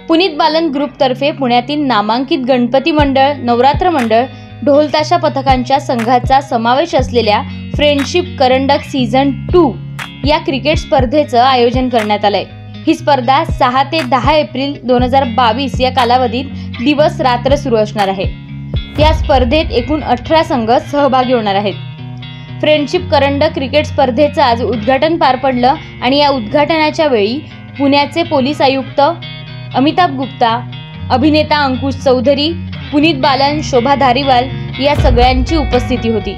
पुनीत बालन ग्रुपतर्फे पुण्यातील नामांकित गणपती मंडळ, नवरात्र मंडळ, ढोलताशा पथकांच्या संघाचा समावेश असलेल्या फ्रेंडशिप करंडक सीझन 2 या क्रिकेट स्पर्धेचं आयोजन करण्यात आलंय। ही स्पर्धा 6 ते 10 एप्रिल 2022 या कालावधीत दिवस रात्र सुरू असणार आहे। या स्पर्धेत एकूण 18 संघ सहभागी होणार आहेत। फ्रेंडशिप करंडक क्रिकेट स्पर्धेचं आज उद्घाटन पार पडलं आणि या उद्घाटनाच्या वेळी पुण्याचे पोलीस आयुक्त अमिताभ गुप्ता, अभिनेता अंकुश चौधरी, पुनीत बालन, शोभा धारीवाल या सगळ्यांची उपस्थिती होती।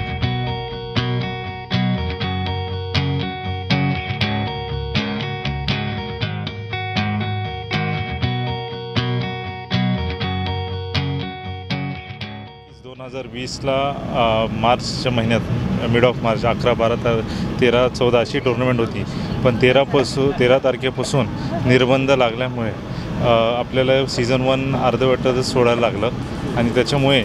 मार्चच्या महिन्यात मिड ऑफ मार्च 11, 12, 13, 14 अशी टुर्नामेंट होती, पण 13 तारखेपासून निर्बंध लागल्यामुळे आपल्याला सीझन 1 अर्धवटच सोडायला लागलं आणि त्याच्यामुळे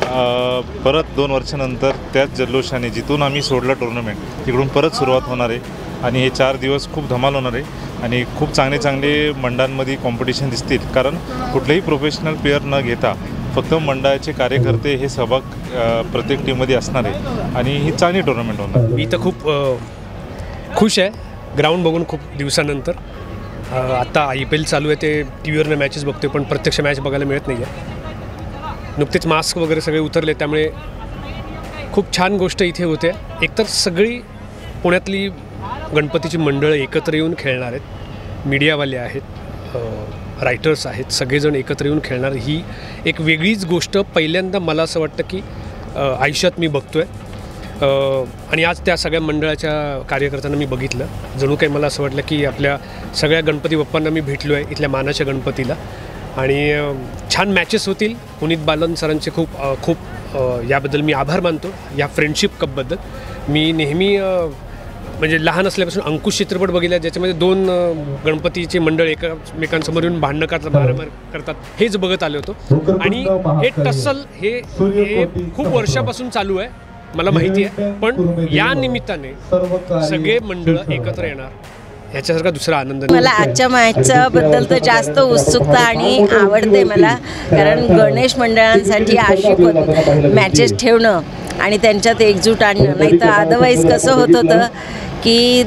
परत 2 वर्षानंतर त्याच जल्लोषाने जिथून आम्ही सोडलं टुर्नामेंट तिकडून परत सुरुवात होणार आहे आणि हे 4 दिवस खूप धमाल होणार आहे आणि खूप चांगले मंडळांमध्ये कॉम्पिटिशन दिसतील, कारण कुठलेही प्रोफेशनल प्लेयर न घेता फक्त मंडळाचे कार्यकर्ते हे सहभाग प्रत्येक टीममध्ये असणार आहे आणि ही चांगली टुर्नामेंट होणार। मी तर खूप खुश आहे ग्राउंड बघून खूप दिवसानंतर। आता IPL चालू आहे, ते टीव्हीवरनं मॅचेस बघतोय पण प्रत्यक्ष मॅच बघायला मिळत नाही आहे। नुकतेच मास्क वगैरे सगळे उतरले, त्यामुळे खूप छान गोष्ट इथे होते। एकतर सगळी पुण्यातली गणपतीची मंडळं एकत्र येऊन खेळणार आहेत, मीडियावाले आहेत, रायटर्स आहेत, सगळेजण एकत्र येऊन खेळणार। ही एक वेगळीच गोष्ट पहिल्यांदा मला असं वाटतं की आयुष्यात मी बघतो आहे आणि आज त्या सगळ्या मंडळाच्या कार्यकर्त्यांना मी बघितलं। जणू काही मला असं वाटलं की आपल्या सगळ्या गणपती बाप्पांना मी भेटलो आहे, इथल्या मानाच्या गणपतीला, आणि छान मॅचेस होतील। पुनीत बालन सरांचे खूप याबद्दल मी आभार मानतो। या फ्रेंडशिप कपबद्दल मी नेहमी म्हणजे लहान असल्यापासून अंकुश चित्रपट बघितला, ज्याच्यामध्ये 2 गणपतीचे मंडळ एकमेकांसमोर येऊन भांडणं करतात, हेच बघत आलो होतो। आणि हे टसल हे खूप वर्षापासून चालू आहे, मला माहिती आहे, पण या निमित्ताने सगळे मंडळ एकत्र येणार याच्यासारखा दुसरा आनंद नाही। मला आजच्या मॅचच्या बद्दल तर जास्त उत्सुकता आणि आवडते मला, कारण गणेश मंडळांसाठी अशी मॅचेस ठेवणं आणि त्यांच्यात एकजूट आणणं, नाही तर अदरवाईज कसं होत होतं की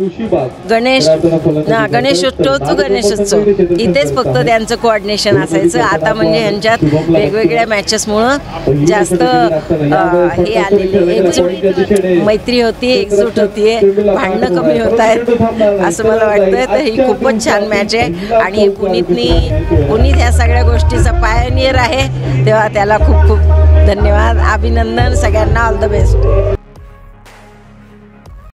गणेशोत्सव इथेच फक्त त्यांचं कोऑर्डिनेशन असायचं। आता म्हणजे ह्यांच्यात वेगवेगळ्या मॅचेसमुळं जास्त हे आलेले, एकजूट मैत्री होती, एकजूट होती, भांडणं कमी होत आहेत असं मला वाटतं। तर ही खूपच छान मॅच आहे आणि पुनीत ह्या सगळ्या गोष्टीचा पायनियर आहे, तेव्हा त्याला खूप खूप धन्यवाद, अभिनंदन, सगळ्यांना ऑल द बेस्ट।